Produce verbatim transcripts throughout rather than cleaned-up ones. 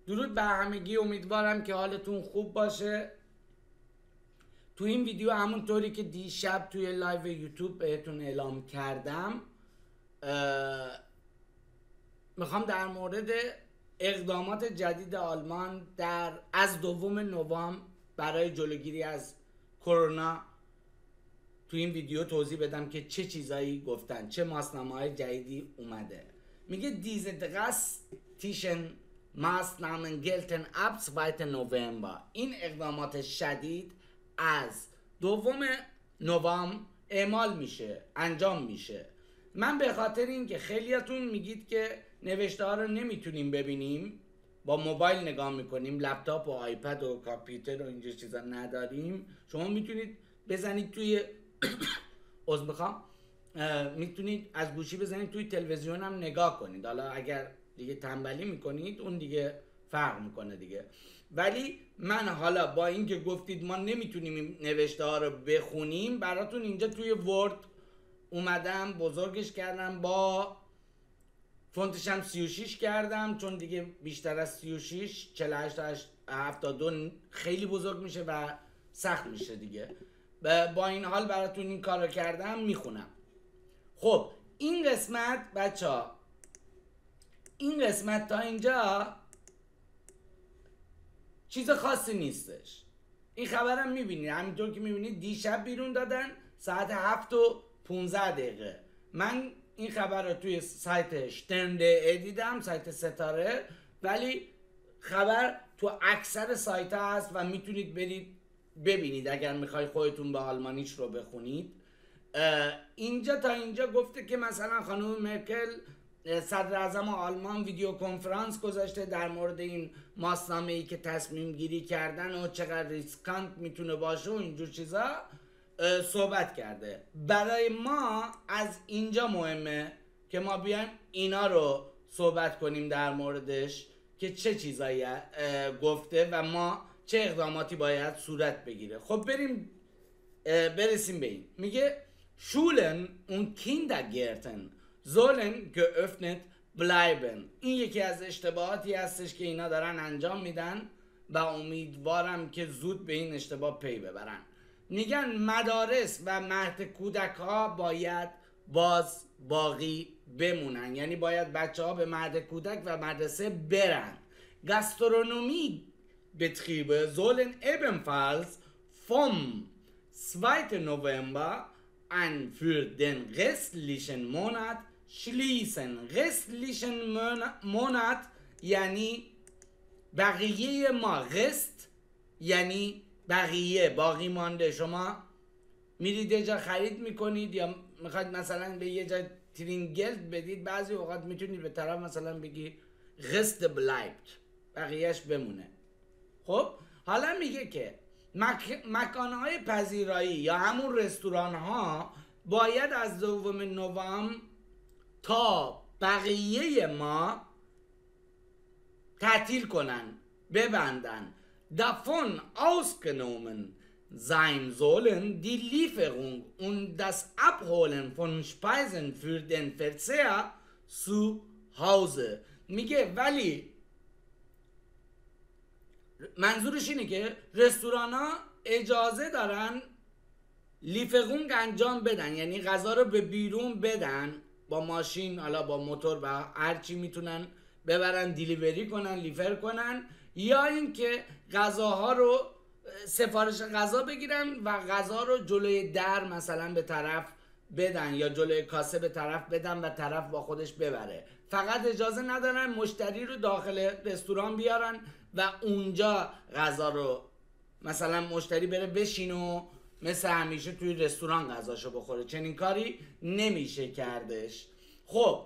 درود بر همگی، امیدوارم که حالتون خوب باشه. تو این ویدیو همونطوری که دیشب توی لایو یوتیوب بهتون اعلام کردم میخوام در مورد اقدامات جدید آلمان در از دوم نوامبر برای جلوگیری از کرونا تو این ویدیو توضیح بدم که چه چیزایی گفتن، چه ماسنامه‌های جدیدی اومده. میگه دیزه دراستیشن Maßnahmen gelten ab zweiten نوامبر. این اقدامات شدید از دوم نوامبر اعمال میشه، انجام میشه. من به خاطر اینکه خیلیاتون میگید که نوشته ها رو نمیتونیم ببینیم، با موبایل نگاه میکنیم، لپتاپ و آیپد و کامپیوتر و اینجور چیزا نداریم، شما میتونید بزنید توی عذر میخوام میتونید از گوشی بزنید توی تلویزیون هم نگاه کنید. حالا اگر دیگه تنبلی میکنید اون دیگه فرق میکنه دیگه. ولی من حالا با اینکه گفتید ما نمیتونیم نوشته ها رو بخونیم، براتون اینجا توی ورد اومدم بزرگش کردم، با فونتش هم سی و شش کردم، چون دیگه بیشتر از سی و شش چهل و هشت تا هفتاد و دو خیلی بزرگ میشه و سخت میشه دیگه. با این حال براتون این کار رو کردم، میخونم. خب این قسمت بچه ها، این قسمت تا اینجا چیز خاصی نیستش. این خبرم میبینید، همینطور که میبینید دیشب بیرون دادن ساعت هفت و پونزده دقیقه. من این خبر رو توی سایت شترنده دیدم، سایت ستاره، ولی خبر تو اکثر سایت هست و میتونید برید ببینید اگر میخوای خودتون به آلمانیش رو بخونید. اینجا تا اینجا گفته که مثلا خانم مرکل صدر اعظم آلمان ویدیو کنفرانس گذاشته در مورد این ماسنامه ای که تصمیم گیری کردن و چقدر ریسکانت میتونه باشه و اینجور چیزا صحبت کرده. برای ما از اینجا مهمه که ما بیایم اینا رو صحبت کنیم در موردش که چه چیزایی گفته و ما چه اقداماتی باید صورت بگیره. خب بریم برسیم به این. میگه Schulen und Kindergärten sollen geöffnet bleiben. این یکی از اشتباهاتی هستش که اینا دارن انجام میدن و امیدوارم که زود به این اشتباه پی ببرن. میگن مدارس و مهد کودک ها باید باز باقی بمونن، یعنی باید بچه ها به مهد کودک و مدرسه برن. گاسترونومی Betriebe sollen ebenfalls vom zweiten November an für den restlichen Monat schließen. restlichen Monat یعنی بقیه ما، rest یعنی بقیه، باقی مانده. شما میرید یه جا خرید میکنید یا میخواید مثلا به یه جا ترینگلد بدید، بعضی اوقات میتونید به طرف مثلا بگی rest bleibt، بقیهش بمونه. خب حالا میگه که مک... مکانهای پذیرایی یا همون رستوران ها باید از دوم نوامبر تا بقیه ما تعطیل کنن، ببندن. davon ausgenommen sein sollen die Lieferung und das Abholen von Speisen für den Verzehr zu Hause. میگه ولی منظورش اینه که رستوران ها اجازه دارن لیفرونگ انجام بدن، یعنی غذا رو به بیرون بدن با ماشین، حالا با موتور و هرچی میتونن ببرن دیلیوری کنن، لیفر کنن، یا اینکه غذاها رو سفارش غذا بگیرن و غذا رو جلوی در مثلا به طرف بدن یا جلوی کاسه به طرف بدن و طرف با خودش ببره. فقط اجازه ندارن مشتری رو داخل رستوران بیارن و اونجا غذا رو مثلا مشتری بره بشین و مثل همیشه توی رستوران غذاشو بخوره. چنین کاری نمیشه کردش. خب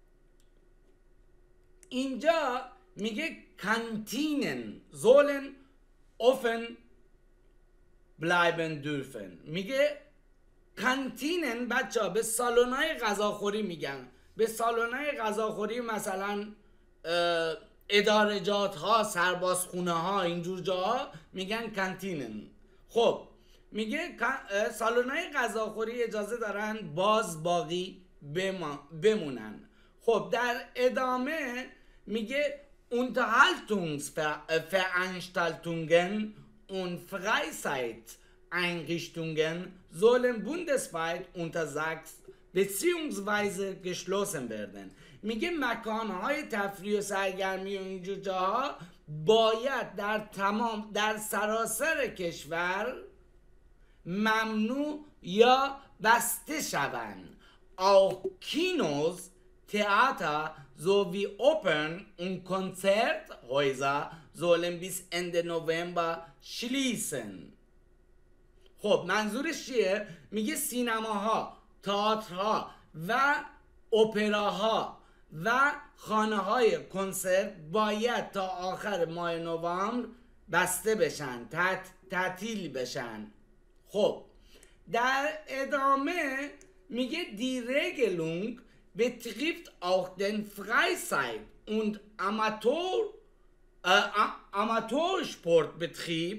اینجا میگه کانتینن sollen offen bleiben dürfen. میگه کانتینن بچه ها به سالن‌های غذاخوری میگن، به سالن‌های غذاخوری مثلا ادارجات ها، سربازخونه ها، اینجور جاها میگن کانتینن. خب میگه سالن‌های غذاخوری اجازه دارن باز باقی بمونن. خب در ادامه میگه Unterhaltungsveranstaltungen und Freizeiteinrichtungen sollen bundesweit untersagt beziehungsweise geschlossen werden. میگه مکانهای تفریح و سرگرمی و اینجور جاها باید در تمام در سراسر کشور ممنوع یا بسته شوند. Auch Kinos, Theater sowie Opern und Konzerthäuser sollen bis Ende November schließen. خب منظورش چیه؟ میگه سینماها، تئاترها و اپراها و خانه های کنسرت باید تا آخر ماه نوامبر بسته بشن، تعطیل بشن. خب در ادامه میگه die Regelung betrifft auch den Freizeit- und Amateur, äh, Amateursportbetrieb.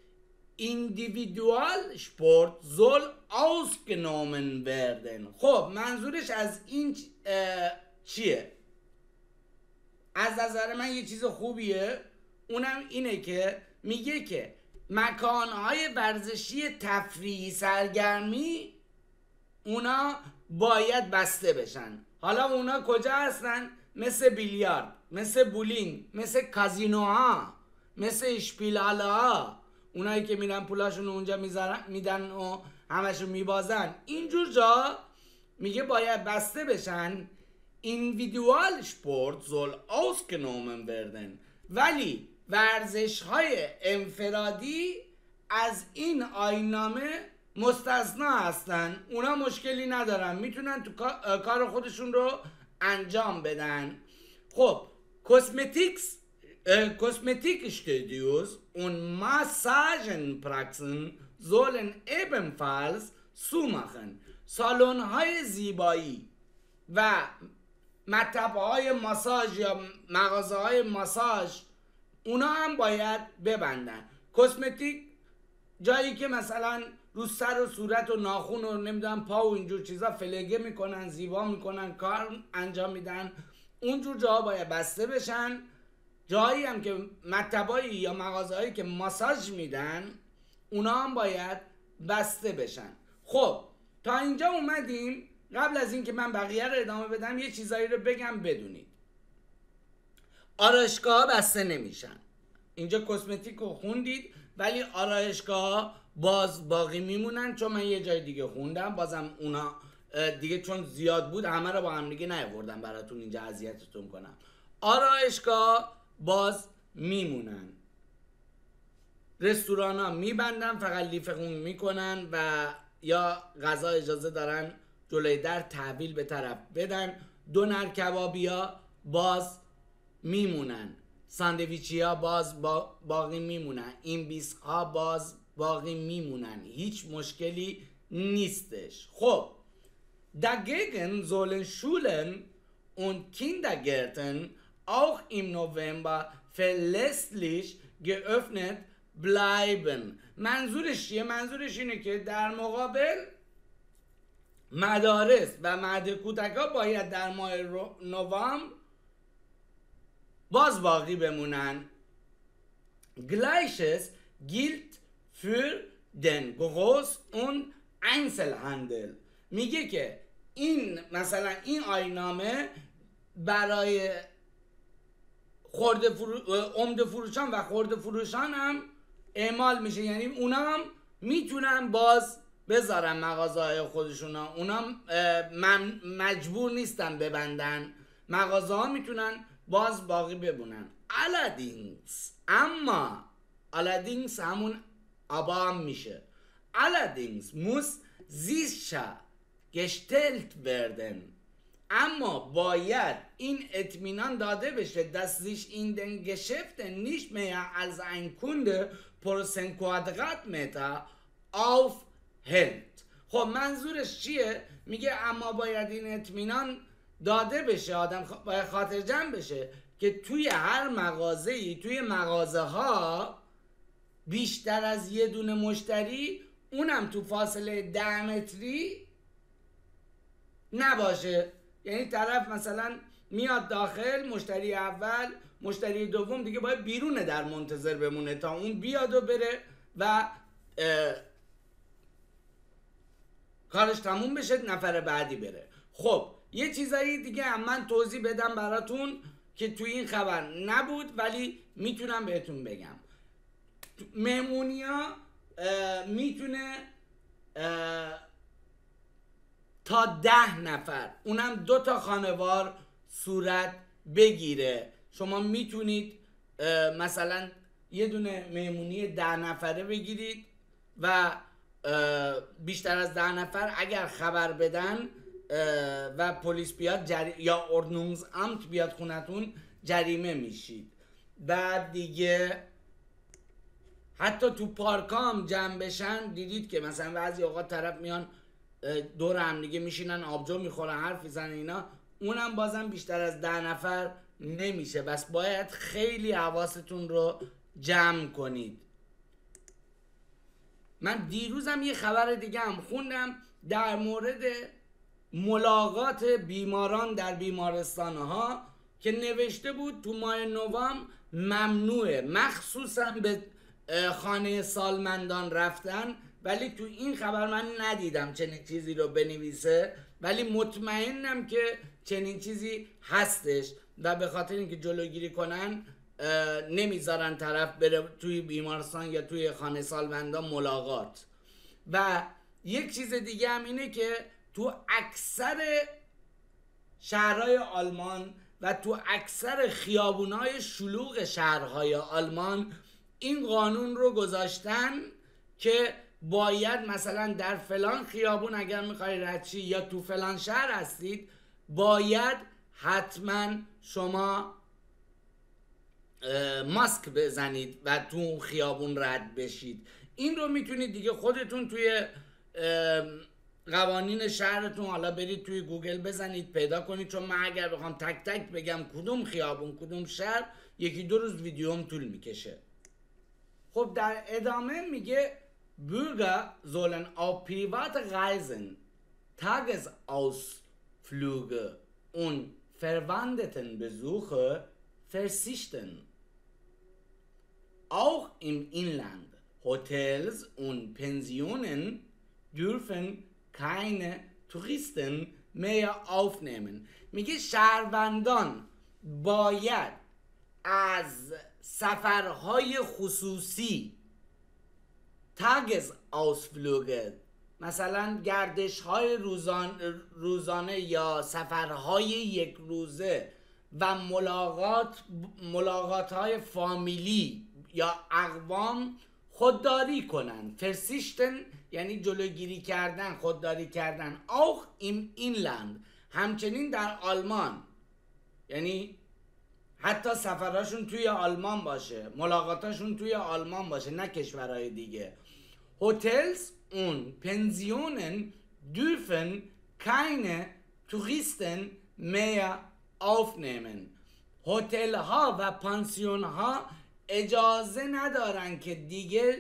Individualsport soll ausgenommen werden. خب منظورش از این چیه؟ از نظر من یه چیز خوبیه، اونم اینه که میگه که مکانهای ورزشی تفریحی سرگرمی اونا باید بسته بشن. حالا اونا کجا هستن؟ مثل بیلیارد، مثل بولینگ، مثل کازینوها، مثل اشپیلاله ها، اونایی که میرن پولاشون اونجا میدن و همشون میبازن، اینجور جا میگه باید بسته بشن. individual Sport soll ausgenommen werden. ولی ورزش های انفرادی از این آیین‌نامه مستثنا هستن، اونا مشکلی ندارن، میتونن تو کار خودشون رو انجام بدن. خب کسمتیکس Kosmetikstudios und Massagenpraxen sollen ebenfalls zumachen. سالن‌های زیبایی و مطب‌های ماساژ یا مغازه‌های ماساژ اونا هم باید ببندن. کسمتیک جایی که مثلا رو سر و صورت و ناخن و نمیدونم پا و اینجور چیزا فلگه میکنن، زیبا میکنن، کار انجام میدن، اونجور جاها باید بسته بشن. جایی هم که مطبایی یا مغازه‌هایی که ماساژ میدن اونا هم باید بسته بشن. خب تا اینجا اومدیم. قبل از اینکه من بقیه رو ادامه بدم یه چیزایی رو بگم بدونید. آرایشگاه بسته نمیشن. اینجا کسمتیک رو خوندید ولی آرایشگاه باز باقی میمونن، چون من یه جای دیگه خوندم بازم اونا دیگه چون زیاد بود همه رو با هم دیگه نیاوردم براتون اینجا اذیتتون کنم. آرایشگاه باز میمونن. رستوران ها میبندن، فقط لیف خون میکنن و یا غذا اجازه دارن جلوی در تحویل به طرف بدن. دونر کبابی ها باز میمونن، ساندویچی ها باز با باقی میمونن، این بیس ها باز باقی میمونن، هیچ مشکلی نیستش. خب dagegen sollen Schulen und Kindergärten auch im November verlässlich geöffnet bleiben. منظورش چیه؟ منظورش اینه که در مقابل مدارس و مهد کودک ها باید در ماه نوامبر باز باقی بمونن. Gleiches gilt für den Groß- und Einzelhandel. میگه که این مثلا این آیین‌نامه برای خرده فرو... عمده فروشان و خرده فروشان هم اعمال میشه، یعنی اونا هم میتونن باز بذارن مغازه‌های خودشون، اونا هم مجبور نیستن ببندن، مغازه ها میتونن باز باقی بمونن. allerdings اما allerdings همون ابا هم میشه. allerdings muss sicher gestellt werden. اما باید این اطمینان داده بشه dass sich in den Geschäften nicht mehr als ein Kunde pro cent Quadratmeter aufhält. خب منظورش چیه؟ میگه اما باید این اطمینان داده بشه، آدم باید خاطر جمع بشه که توی هر مغازه‌ای، توی مغازه ها بیشتر از یه دونه مشتری، اونم تو فاصله ده متری نباشه. یعنی طرف مثلا میاد داخل، مشتری اول، مشتری دوم دیگه باید بیرونه در منتظر بمونه تا اون بیاد و بره و کارش تموم بشه، نفر بعدی بره. خب یه چیزایی دیگه هم من توضیح بدم براتون که توی این خبر نبود ولی میتونم بهتون بگم. مهمونیا میتونه تا ده نفر، اونم دو تا خانوار صورت بگیره. شما میتونید مثلا یه دونه مهمونی ده نفره بگیرید و بیشتر از ده نفر اگر خبر بدن و پلیس بیاد جری... یا اردنونگزامت بیاد خونتون جریمه میشید. بعد دیگه حتی تو پارکام جمع بشن، دیدید که مثلا بعضی اوقات طرف میان دور هم دیگه میشینن آبجو میخورن حرف میزنن اینا، اونم بازم بیشتر از ده نفر نمیشه. بس باید خیلی حواستون رو جمع کنید. من دیروزم یه خبر دیگه هم خوندم در مورد ملاقات بیماران در بیمارستان ها که نوشته بود تو ماه نوامبر ممنوعه، مخصوصا به خانه سالمندان رفتن. ولی تو این خبر من ندیدم چنین چیزی رو بنویسه، ولی مطمئنم که چنین چیزی هستش و به خاطر اینکه جلوگیری کنن نمیذارن طرف بره توی بیمارستان یا توی خانه سالمندان ملاقات. و یک چیز دیگه هم اینه که تو اکثر شهرهای آلمان و تو اکثر خیابونهای شلوغ شهرهای آلمان این قانون رو گذاشتن که باید مثلا در فلان خیابون اگر میخوای رد شی یا تو فلان شهر هستید باید حتما شما ماسک بزنید و تو خیابون رد بشید. این رو میتونید دیگه خودتون توی قوانین شهرتون حالا برید توی گوگل بزنید پیدا کنید، چون من اگر بخوام تک تک بگم کدوم خیابون کدوم شهر یکی دو روز ویدیوم طول میکشه. خب در ادامه میگه Bürger sollen auf private Reisen, Tagesausflüge und Verwandtenbesuche verzichten. Auch im Inland, Hotels und Pensionen dürfen keine Touristen mehr aufnehmen. میگه شهروندان باید از سفرهای خصوصی تاگز آوسفلوگه، مثلا گردش های روزان روزانه یا سفرهای یک روزه و ملاقات ملاقات های فامیلی یا اقوام خودداری کنن. فرسیشتن یعنی جلوگیری کردن، خودداری کردن. auch im Inland، همچنین در آلمان، یعنی حتی سفرهاشون توی آلمان باشه، ملاقاتاشون توی آلمان باشه، نه کشورهای دیگه. Hotels und Pensionen dürfen keine Touristen mehr aufnehmen. هتل ها و پانسیون ها اجازه ندارن که دیگه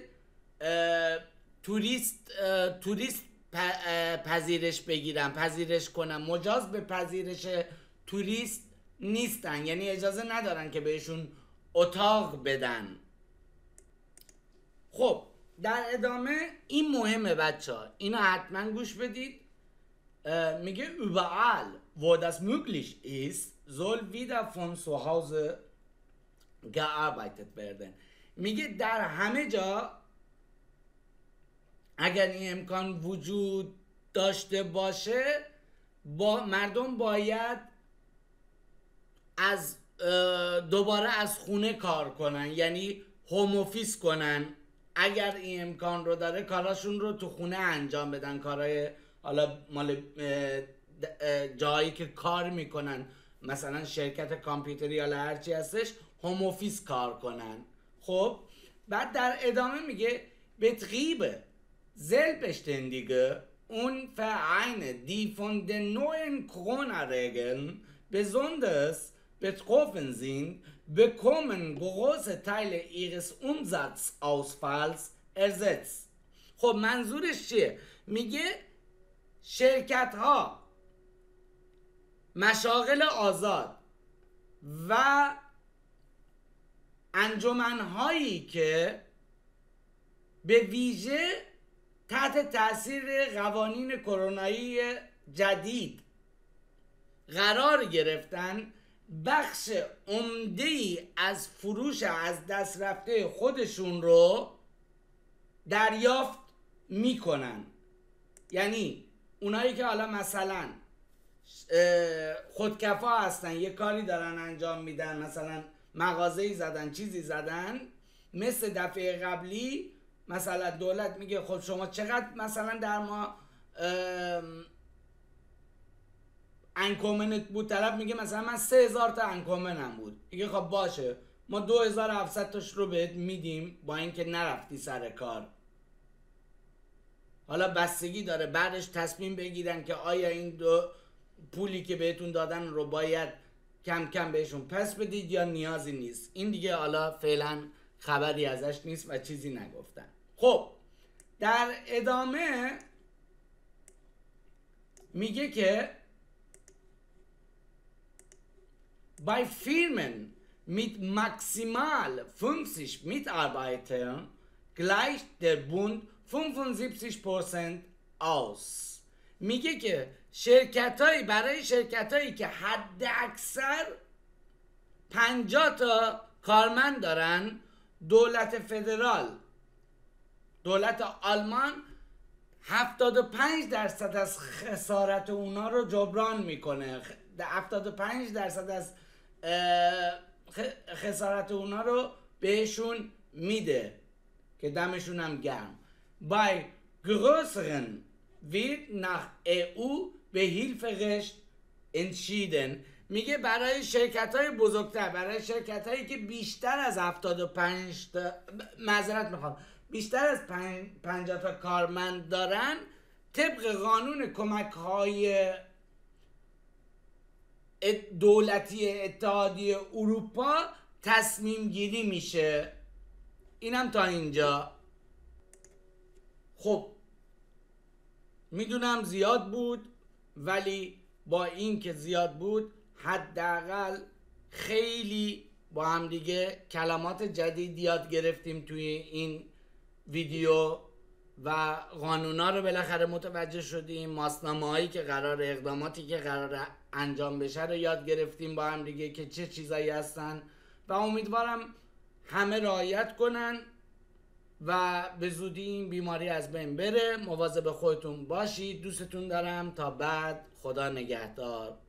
توریست توریست پذیرش بگیرن، پذیرش کنن. مجاز به پذیرش توریست نیستن، یعنی اجازه ندارن که بهشون اتاق بدن. خب در ادامه این مهمه بچه ها، اینو حتما گوش بدید. میگه überall wo das möglich ist soll wieder von zu Hause gearbeitet werden. میگه در همه جا اگر این امکان وجود داشته باشه با مردم باید از دوباره از خونه کار کنن، یعنی هوم اوفیس کنن. اگر این امکان رو داره کاراشون رو تو خونه انجام بدن، کارهای حالا مال جایی که کار میکنن، مثلا شرکت کامپیوتری یا هرچی هستش، هوم اوفیس کار کنن. خب بعد در ادامه میگه Betriebe, Selbstständige und Vereine, die von den neuen Corona-Regeln besonders betroffen sind, bekommen große Teile ihres Umsatzausfalls ersetzt. خب منظورش چیه؟ میگه شرکت ها، مشاغل آزاد و انجمن‌هایی که به ویژه تحت تاثیر قوانین کرونایی جدید قرار گرفتن بخش عمده‌ای از فروش از دست رفته خودشون رو دریافت میکنن. یعنی اونایی که حالا مثلا خودکفا هستن، یه کاری دارن انجام میدن، مثلا مغازه‌ای زدن، چیزی زدن، مثل دفعه قبلی مثلا دولت میگه خب شما چقدر مثلا در ما انکومنت بود، طرف میگه مثلا من سه هزار تا انکومنم بود، میگه خب باشه ما دو هزار و هفتصد تاش رو بهت میدیم با اینکه نرفتی سر کار. حالا بستگی داره بعدش تصمیم بگیرن که آیا این دو پولی که بهتون دادن رو باید کم کم بهشون پس بدید یا نیازی نیست. این دیگه حالا فعلا خبری ازش نیست و چیزی نگفتن. خب در ادامه میگه که bei Firmen mit maximal fünfzig Mitarbeitern gleicht der Bund پنجاه درصد aus. میگه که شرکتایی برای شرکتایی که حد اکثر پنجاه تا کارمند دارن، دولت فدرال، دولت آلمان هفتاد و پنج درصد از خسارت اونا رو جبران میکنه. هفتاد و پنج درصد از خسارت اونا رو بهشون میده که دمشون هم گرم. bei größeren wird nach ای او Behilferecht entschieden. میگه برای شرکت های بزرگتر، برای شرکت هایی که بیشتر از هفتاد و پنج تا معذرت میخوام بیشتر از پنجاه تا کارمند دارن، طبق قانون کمک های دولتی اتحادیه اروپا تصمیم گیری میشه. اینم تا اینجا. خب میدونم زیاد بود، ولی با این که زیاد بود حداقل خیلی با هم دیگه کلمات جدید یاد گرفتیم توی این ویدیو و قانونا رو بالاخره متوجه شدیم. ماسنامه هایی که قرار، اقداماتی که قرار انجام بشه رو یاد گرفتیم با هم دیگه که چه چیزایی هستن و امیدوارم همه رعایت کنن و به زودی این بیماری از بین بره. مواظب خودتون باشید. دوستتون دارم. تا بعد. خدا نگهدار.